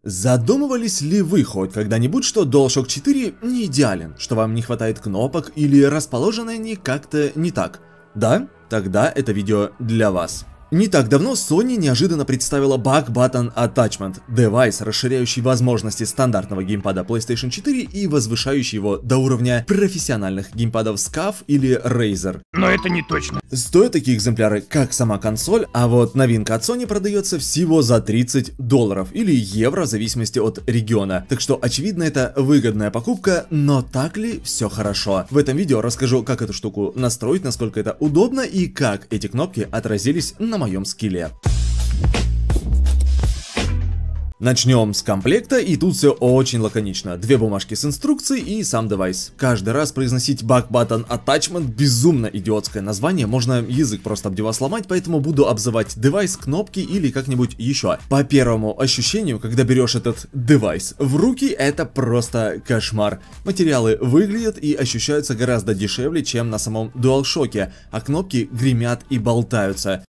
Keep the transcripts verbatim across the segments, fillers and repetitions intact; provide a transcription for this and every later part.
Задумывались ли вы хоть когда-нибудь, что DualShock четыре не идеален, что вам не хватает кнопок или расположены они как-то не так? Да? Тогда это видео для вас. Не так давно Sony неожиданно представила Back Button Attachment – девайс, расширяющий возможности стандартного геймпада PlayStation четыре и возвышающий его до уровня профессиональных геймпадов скаф или Razer. Но это не точно. Стоят такие экземпляры, как сама консоль, а вот новинка от Sony продается всего за тридцать долларов или евро в зависимости от региона. Так что, очевидно, это выгодная покупка, но так ли все хорошо? В этом видео расскажу, как эту штуку настроить, насколько это удобно и как эти кнопки отразились на моем скилле. Начнем с комплекта, и тут все очень лаконично. Две бумажки с инструкцией и сам девайс. Каждый раз произносить Back Button Attachment безумно идиотское название, можно язык просто об него сломать, поэтому буду обзывать девайс, кнопки или как-нибудь еще. По первому ощущению, когда берешь этот девайс в руки, это просто кошмар. Материалы выглядят и ощущаются гораздо дешевле, чем на самом DualShock, а кнопки гремят и болтаются.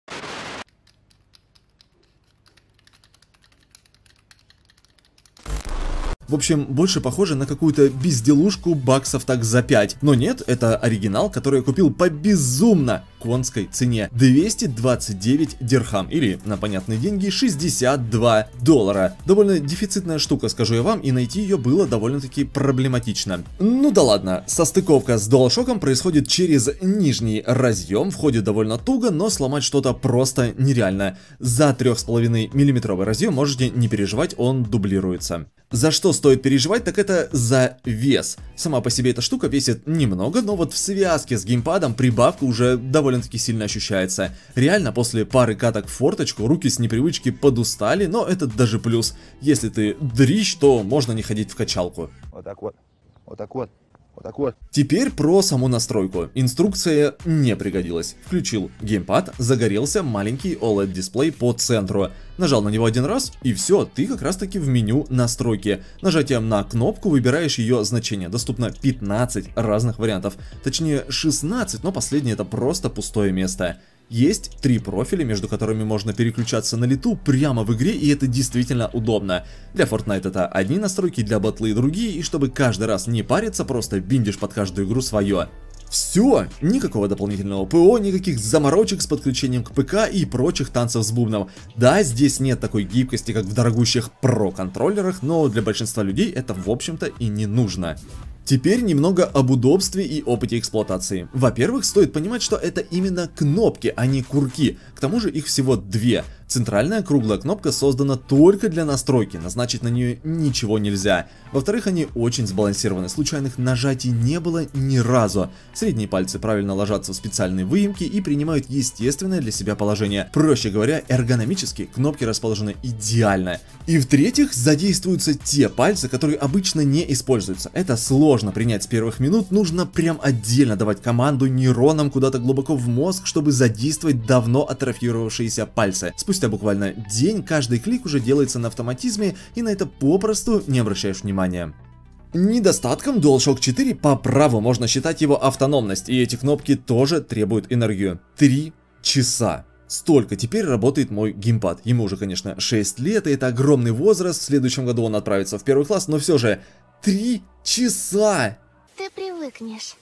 В общем, больше похоже на какую-то безделушку баксов так за пять. Но нет, это оригинал, который я купил по безумно конской цене. двести двадцать девять дирхам, или, на понятные деньги, шестьдесят два доллара. Довольно дефицитная штука, скажу я вам, и найти ее было довольно-таки проблематично. Ну да ладно, состыковка с DualShock происходит через нижний разъем, входит довольно туго, но сломать что-то просто нереально. За три с половиной миллиметровый разъем можете не переживать, он дублируется. За что стоит переживать, так это за вес. Сама по себе эта штука весит немного, но вот в связке с геймпадом прибавка уже довольно-таки сильно ощущается. Реально, после пары каток в форточку руки с непривычки подустали, но это даже плюс. Если ты дрищ, то можно не ходить в качалку. Вот так вот, вот так вот. Вот так вот. Теперь про саму настройку. Инструкция не пригодилась. Включил геймпад, загорелся маленький о лед дисплей по центру. Нажал на него один раз, и все, ты как раз таки в меню настройки. Нажатием на кнопку выбираешь ее значение. Доступно пятнадцать разных вариантов. Точнее шестнадцать, но последнее это просто пустое место. Есть три профиля, между которыми можно переключаться на лету прямо в игре, и это действительно удобно. Для Fortnite это одни настройки, для батлы другие, и чтобы каждый раз не париться, просто биндишь под каждую игру свое. Все, никакого дополнительного ПО, никаких заморочек с подключением к ПК и прочих танцев с бубном. Да, здесь нет такой гибкости, как в дорогущих Pro-контроллерах, но для большинства людей это в общем-то и не нужно. Теперь немного об удобстве и опыте эксплуатации. Во-первых, стоит понимать, что это именно кнопки, а не курки. К тому же их всего две. Центральная круглая кнопка создана только для настройки, назначить на нее ничего нельзя. Во-вторых, они очень сбалансированы, случайных нажатий не было ни разу. Средние пальцы правильно ложатся в специальные выемки и принимают естественное для себя положение. Проще говоря, эргономически кнопки расположены идеально. И в-третьих, задействуются те пальцы, которые обычно не используются. Это сложно принять с первых минут, нужно прям отдельно давать команду нейронам куда-то глубоко в мозг, чтобы задействовать давно атрофировавшиеся пальцы. Спустя буквально день каждый клик уже делается на автоматизме, и на это попросту не обращаешь внимания. Недостатком DualShock четыре по праву можно считать его автономность, и эти кнопки тоже требуют энергию. Три часа. Столько теперь работает мой геймпад. Ему уже, конечно, шесть лет, и это огромный возраст. В следующем году он отправится в первый класс, но все же три часа! Ты привыкнешь.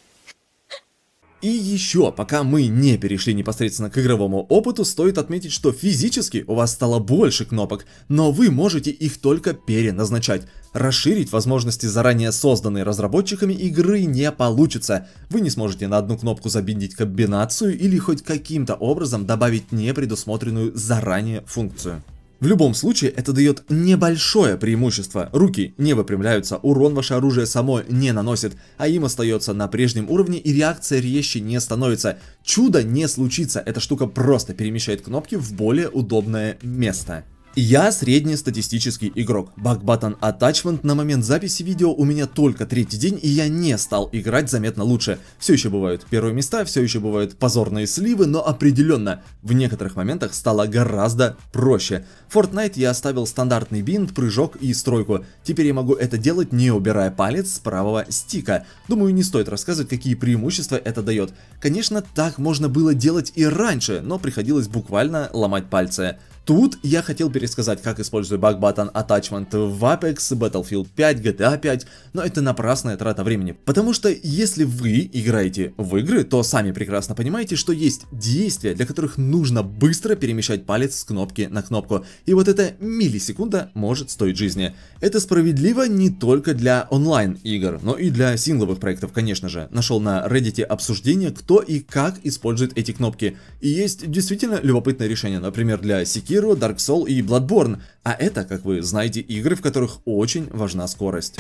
И еще, пока мы не перешли непосредственно к игровому опыту, стоит отметить, что физически у вас стало больше кнопок, но вы можете их только переназначать. Расширить возможности заранее созданные разработчиками игры не получится. Вы не сможете на одну кнопку забиндить комбинацию или хоть каким-то образом добавить непредусмотренную заранее функцию. В любом случае, это дает небольшое преимущество. Руки не выпрямляются, урон ваше оружие само не наносит, а им остается на прежнем уровне и реакция резче не становится. Чудо не случится, эта штука просто перемещает кнопки в более удобное место. Я среднестатистический игрок. Back Button Attachment на момент записи видео у меня только третий день, и я не стал играть заметно лучше. Все еще бывают первые места, все еще бывают позорные сливы, но определенно в некоторых моментах стало гораздо проще. В Fortnite я оставил стандартный бинд, прыжок и стройку. Теперь я могу это делать, не убирая палец с правого стика. Думаю, не стоит рассказывать, какие преимущества это дает. Конечно, так можно было делать и раньше, но приходилось буквально ломать пальцы. Тут я хотел пересказать, как использую Back Button Attachment в Apex, Battlefield пять, джи ти эй пять, но это напрасная трата времени. Потому что если вы играете в игры, то сами прекрасно понимаете, что есть действия, для которых нужно быстро перемещать палец с кнопки на кнопку. И вот эта миллисекунда может стоить жизни. Это справедливо не только для онлайн игр, но и для сингловых проектов, конечно же. Нашел на Reddit обсуждение, кто и как использует эти кнопки. И есть действительно любопытное решение, например, для Sekiro, Dark Souls и Bloodborne. А это, как вы знаете, игры, в которых очень важна скорость.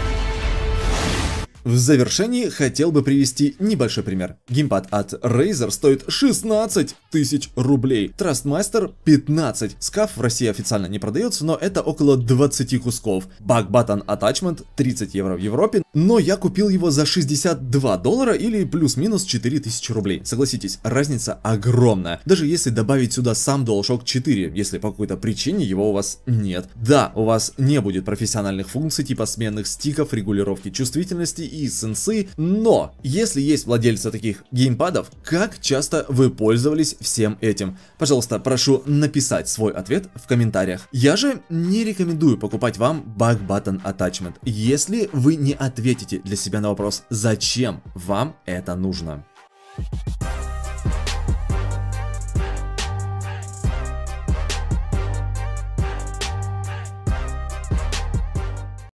В завершении хотел бы привести небольшой пример. Геймпад от Razer стоит шестнадцать тысяч рублей, Trustmaster пятнадцать. Скаф в России официально не продается, но это около двадцати кусков. Back Button Attachment тридцать евро в Европе, но я купил его за шестьдесят два доллара или плюс-минус четыре тысячи рублей. Согласитесь, разница огромная. Даже если добавить сюда сам DualShock четыре, если по какой-то причине его у вас нет. Да, у вас не будет профессиональных функций типа сменных стиков, регулировки чувствительности и сенсы, но если есть владельцы таких геймпадов, как часто вы пользовались всем этим? Пожалуйста, прошу написать свой ответ в комментариях. Я же не рекомендую покупать вам Back Button Attachment, если вы не ответите для себя на вопрос, зачем вам это нужно.